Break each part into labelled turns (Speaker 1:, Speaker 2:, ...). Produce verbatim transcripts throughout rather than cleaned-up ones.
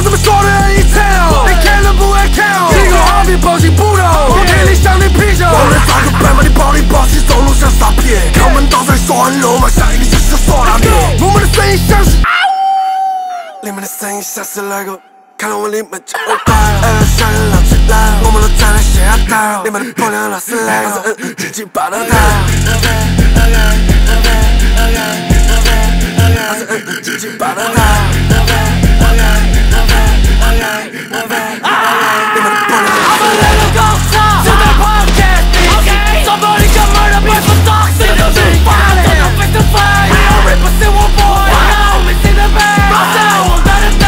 Speaker 1: 这么说的人一跳，你看了不会跳，一口好比暴行不懂，我给你向你劈手，我来找个白马，你暴力暴气，走路像傻逼，看我们倒在说很肉麻，下一个就是说拉面，我们的声音像是啊呜，你们的声音像是那个。看到我你们就会怕，呃，小人老起来，我们都站在斜下道，你们的婆娘老是来，我是嗯嗯，自己把它打，我是嗯嗯，自己把它打，你们的婆娘老是来。就在 podcast， 找到你哥们的背负 toxic， 都是发的，都被推翻，没有人不是我 boy， 我靠，我们现在被，保证我们的人。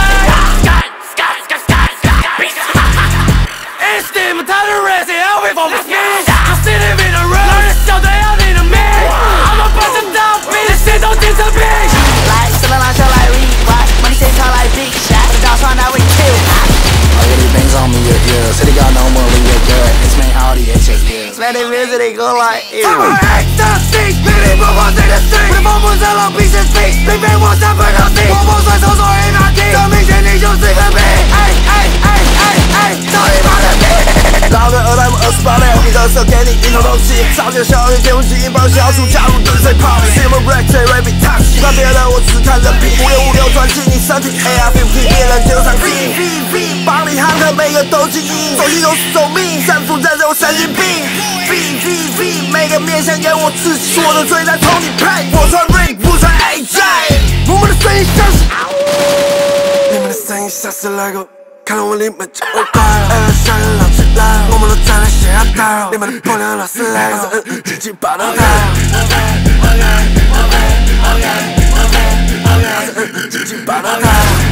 Speaker 1: 他的 rest， 要会放不平，就 sit in the room， 狼人小队要你的命，我们把这当兵，谁都进成兵。
Speaker 2: 来，什么狼小来 rewind， money say talk like big shot， 到船那会 kill。I got these things on me, yeah, yeah. City got no more, we get good. It's me, how the H S, yeah. Smack that music, they go like, ew.
Speaker 1: 他们爱的 sing， 霹雳不过谁的 sing， 我的风不上浪必是 speak， 并非我三分到底，我不算操作一马蹄，这明显你就是个屁。哎哎哎哎哎，操你妈的逼！老的二代目二十八六，你的色给你一头东西，早点小雨天无极引爆小组加入跟随 party， Silver Black J Rabbit Taji， 看别人我只看人品，五六五六钻进你身体 ，A R fifty 别人就上进 ，V V 帮你handle每个都精英，走心都是走命，战俘战在我神经病 ，V V V 每个面向给我自己，我的嘴在同你配，我穿 Ring 不穿 A J， 我们的声音像是，你们的声音像是那个。看到我你们就会怕，呃，小人老起来，我们都站在斜下道，你们的婆娘老是来，我是嗯嗯，自己把它打，我是嗯嗯，自己把它打。